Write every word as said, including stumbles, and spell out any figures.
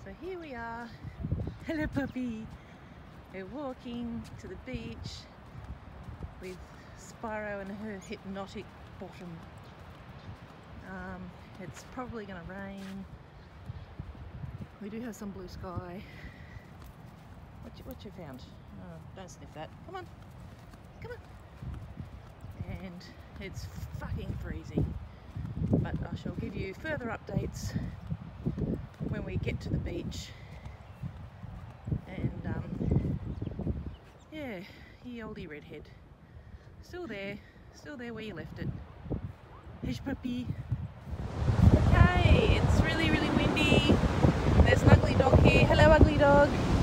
So here we are. Hello puppy. We're walking to the beach with Spyro and her hypnotic bottom. Um, it's probably going to rain. We do have some blue sky. What you, what you found? Oh, don't sniff that. Come on. Come on. And it's fucking freezing. But I shall give you further updates when we get to the beach. And um, yeah, ye oldie redhead. Still there, still there where you left it. Hush puppy. Okay, it's really, really windy. There's an ugly dog here. Hello, ugly dog.